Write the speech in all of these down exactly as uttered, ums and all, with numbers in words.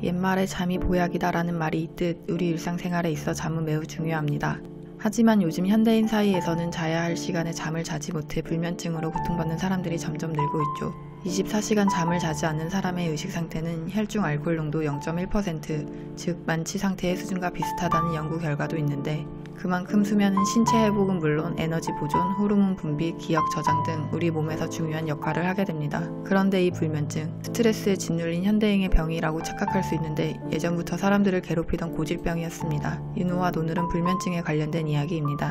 옛말에 잠이 보약이다라는 말이 있듯 우리 일상생활에 있어 잠은 매우 중요합니다. 하지만 요즘 현대인 사이에서는 자야 할 시간에 잠을 자지 못해 불면증으로 고통받는 사람들이 점점 늘고 있죠. 이십사 시간 잠을 자지 않는 사람의 의식 상태는 혈중 알코올 농도 영 점 일 퍼센트, 즉 만취 상태의 수준과 비슷하다는 연구 결과도 있는데, 그만큼 수면은 신체 회복은 물론 에너지 보존, 호르몬 분비, 기억 저장 등 우리 몸에서 중요한 역할을 하게 됩니다. 그런데 이 불면증, 스트레스에 짓눌린 현대인의 병이라고 착각할 수 있는데 예전부터 사람들을 괴롭히던 고질병이었습니다. 윤호와 오늘은 불면증에 관련된 이야기입니다.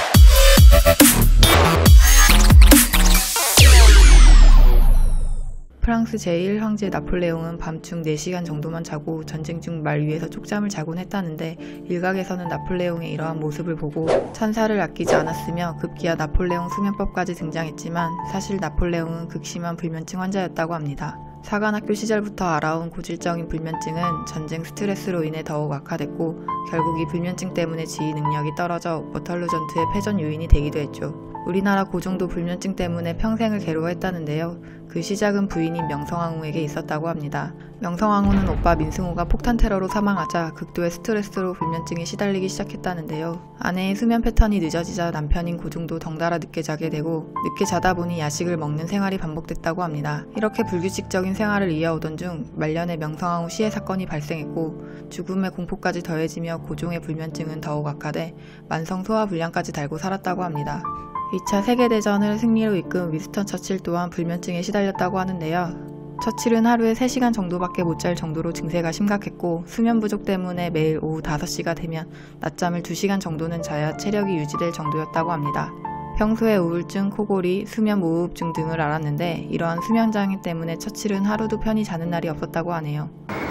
프랑스 제일 황제 나폴레옹은 밤중 네 시간 정도만 자고 전쟁 중 말 위에서 쪽잠을 자곤 했다는데, 일각에서는 나폴레옹의 이러한 모습을 보고 찬사를 아끼지 않았으며 급기야 나폴레옹 수면법까지 등장했지만, 사실 나폴레옹은 극심한 불면증 환자였다고 합니다. 사관학교 시절부터 알아온 고질적인 불면증은 전쟁 스트레스로 인해 더욱 악화됐고, 결국 이 불면증 때문에 지휘 능력이 떨어져 워털루 전투의 패전 요인이 되기도 했죠. 우리나라 고종도 불면증 때문에 평생을 괴로워했다는데요. 그 시작은 부인인 명성황후에게 있었다고 합니다. 명성황후는 오빠 민승호가 폭탄 테러로 사망하자 극도의 스트레스로 불면증에 시달리기 시작했다는데요. 아내의 수면 패턴이 늦어지자 남편인 고종도 덩달아 늦게 자게 되고, 늦게 자다 보니 야식을 먹는 생활이 반복됐다고 합니다. 이렇게 불규칙적인 생활을 이어오던 중 말년에 명성황후 시해 사건이 발생했고, 죽음의 공포까지 더해지며 고종의 불면증은 더욱 악화돼 만성 소화불량까지 달고 살았다고 합니다. 이 차 세계대전을 승리로 이끈 윈스턴 처칠 또한 불면증에 시달렸다고 하는데요. 처칠은 하루에 세 시간 정도밖에 못 잘 정도로 증세가 심각했고, 수면 부족 때문에 매일 오후 다섯 시가 되면 낮잠을 두 시간 정도는 자야 체력이 유지될 정도였다고 합니다. 평소에 우울증, 코골이, 수면 무호흡증 등을 앓았는데, 이러한 수면장애 때문에 처칠은 하루도 편히 자는 날이 없었다고 하네요.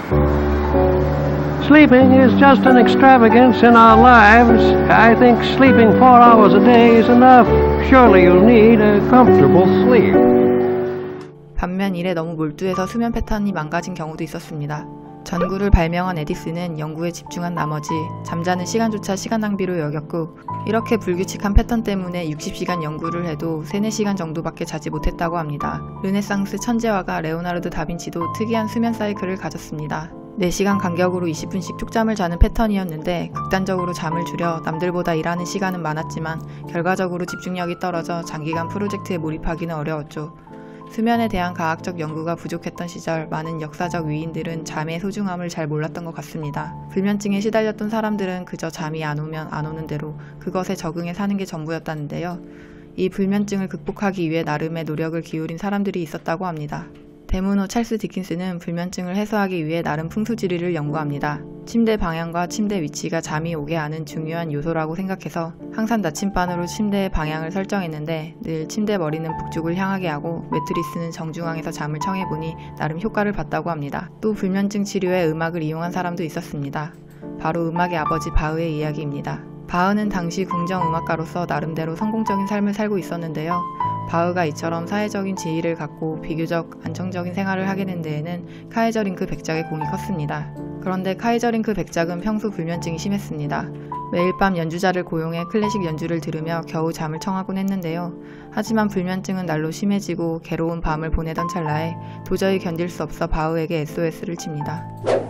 Sleeping is just an extravagance in our lives. I think sleeping four hours a day is enough. Surely you'll need a comfortable sleep. 반면 일에 너무 몰두해서 수면 패턴이 망가진 경우도 있었습니다. 전구를 발명한 에디슨은 연구에 집중한 나머지 잠자는 시간조차 시간 낭비로 여겼고, 이렇게 불규칙한 패턴 때문에 육십 시간 연구를 해도 세네 시간 정도밖에 자지 못했다고 합니다. 르네상스 천재화가 레오나르도 다빈치도 특이한 수면 사이클을 가졌습니다. 네 시간 간격으로 이십 분씩 쪽잠을 자는 패턴이었는데, 극단적으로 잠을 줄여 남들보다 일하는 시간은 많았지만 결과적으로 집중력이 떨어져 장기간 프로젝트에 몰입하기는 어려웠죠. 수면에 대한 과학적 연구가 부족했던 시절 많은 역사적 위인들은 잠의 소중함을 잘 몰랐던 것 같습니다. 불면증에 시달렸던 사람들은 그저 잠이 안 오면 안 오는 대로 그것에 적응해 사는 게 전부였다는데요. 이 불면증을 극복하기 위해 나름의 노력을 기울인 사람들이 있었다고 합니다. 대문호 찰스 디킨스는 불면증을 해소하기 위해 나름 풍수지리를 연구합니다. 침대 방향과 침대 위치가 잠이 오게 하는 중요한 요소라고 생각해서 항상 나침반으로 침대의 방향을 설정했는데, 늘 침대 머리는 북쪽을 향하게 하고 매트리스는 정중앙에서 잠을 청해보니 나름 효과를 봤다고 합니다. 또 불면증 치료에 음악을 이용한 사람도 있었습니다. 바로 음악의 아버지 바흐의 이야기입니다. 바흐는 당시 궁정음악가로서 나름대로 성공적인 삶을 살고 있었는데요. 바흐가 이처럼 사회적인 지위를 갖고 비교적 안정적인 생활을 하게 된 데에는 카이저링크 백작의 공이 컸습니다. 그런데 카이저링크 백작은 평소 불면증이 심했습니다. 매일 밤 연주자를 고용해 클래식 연주를 들으며 겨우 잠을 청하곤 했는데요. 하지만 불면증은 날로 심해지고 괴로운 밤을 보내던 찰나에 도저히 견딜 수 없어 바흐에게 에스오에스를 칩니다.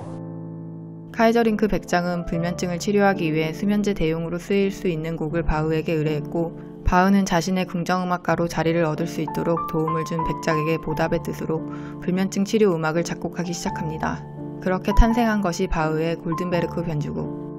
카이저링크 백작은 불면증을 치료하기 위해 수면제 대용으로 쓰일 수 있는 곡을 바흐에게 의뢰했고, 바흐는 자신의 궁정음악가로 자리를 얻을 수 있도록 도움을 준 백작에게 보답의 뜻으로 불면증 치료 음악을 작곡하기 시작합니다. 그렇게 탄생한 것이 바흐의 골든베르크 변주곡.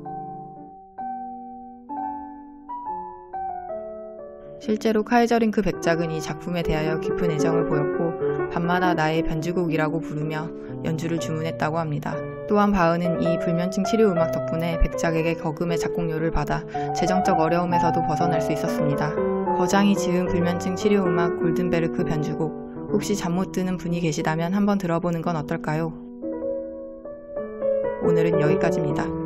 실제로 카이저링크 백작은 이 작품에 대하여 깊은 애정을 보였고, 밤마다 나의 변주곡이라고 부르며 연주를 주문했다고 합니다. 또한 바흐는 이 불면증 치료 음악 덕분에 백작에게 거금의 작곡료를 받아 재정적 어려움에서도 벗어날 수 있었습니다. 거장이 지은 불면증 치료 음악 골든베르크 변주곡, 혹시 잠 못 드는 분이 계시다면 한번 들어보는 건 어떨까요? 오늘은 여기까지입니다.